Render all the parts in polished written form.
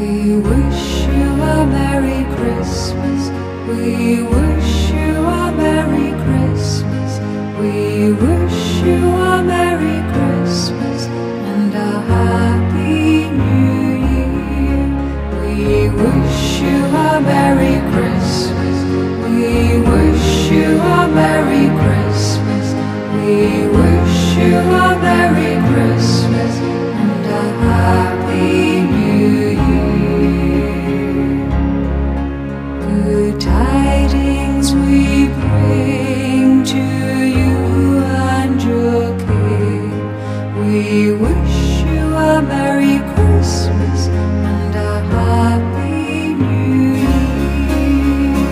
We wish you a Merry Christmas. We wish you a Merry Christmas. We wish you a Merry Christmas and a Happy New Year. We wish you a Merry Christmas. We wish you a Merry Christmas. We wish you a Merry Christmas and a Happy New Year. Good tidings we bring to you and your King. We wish you a Merry Christmas and a Happy New Year.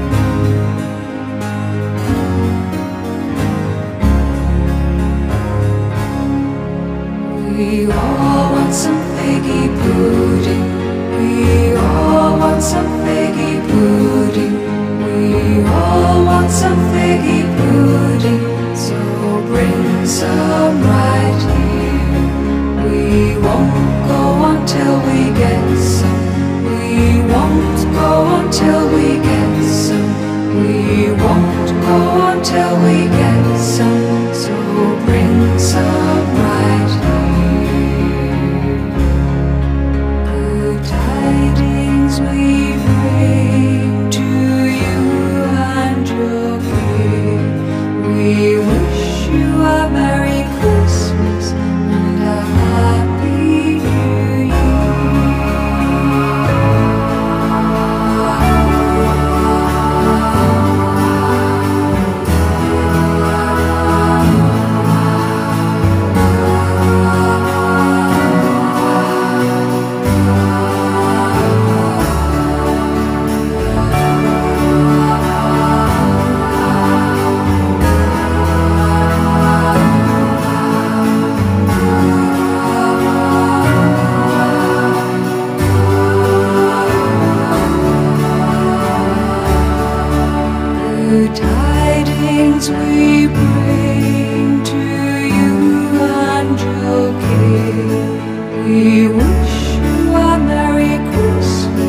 We all want some figgy pudding. We all want some figgy pudding. We all want some figgy pudding. So bring some right here. We won't go until we get some. We won't go until we get some. We won't go until we get some. So bring some right here. Good tidings we bring to you and your King. We wish you a Merry Christmas and a Happy New Good tidings we bring to you and your King. We wish you a Merry Christmas